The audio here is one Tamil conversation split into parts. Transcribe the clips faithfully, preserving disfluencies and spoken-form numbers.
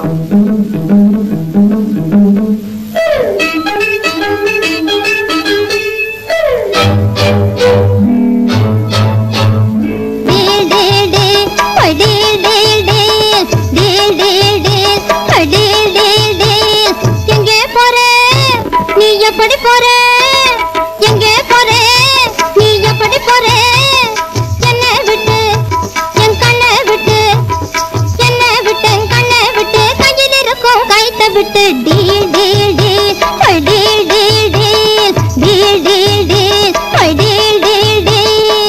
எப்படி போறே எங்கே போறே நீ எப்படி போறே என்னை விட்டு என் கண்ணை விட்டு என்னை விட்டு என் கண்ணை விட்டு கையில் இருக்கும் கைத்தை விட்டு deal deal deal why deal deal deal deal deal deal why deal deal deal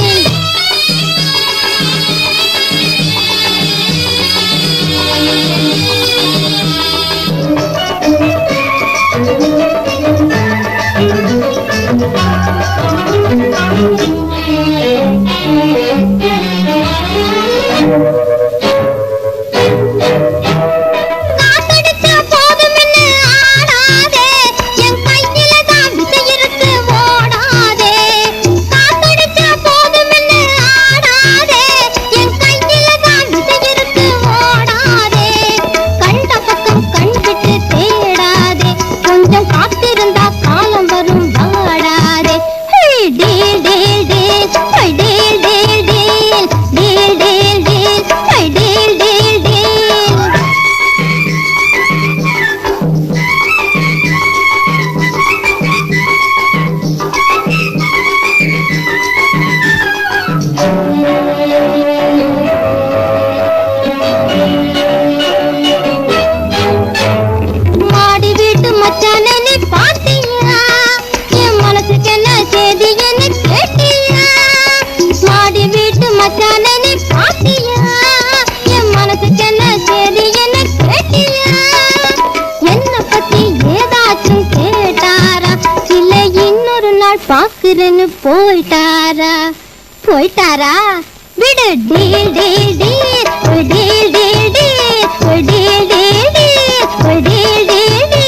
பாக்குறேன்னு போயிட்டாரா போயிட்டாரா விடு டீல் டீல் டீல் ஒரு டீல் டீல் டீல் ஒரு டீல் டீல் டீல் ஒரு டீல் டீல் டீல்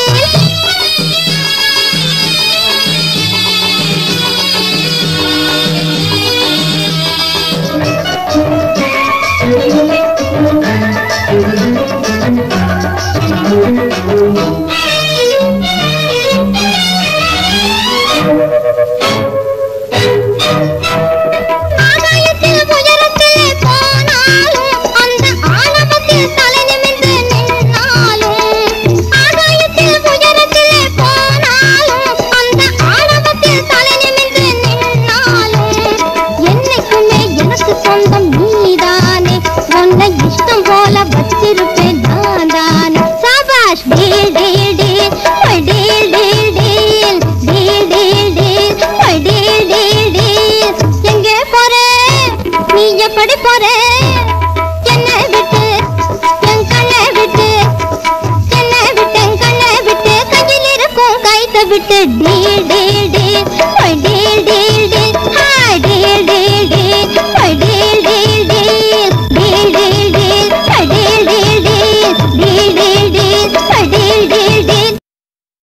எப்படி போறே என்னை விட்டு என் கண்ணை விட்டு என்னை விட்டு என் கண்ணை விட்டு கையில் இருக்கும் கைத்தை விட்டு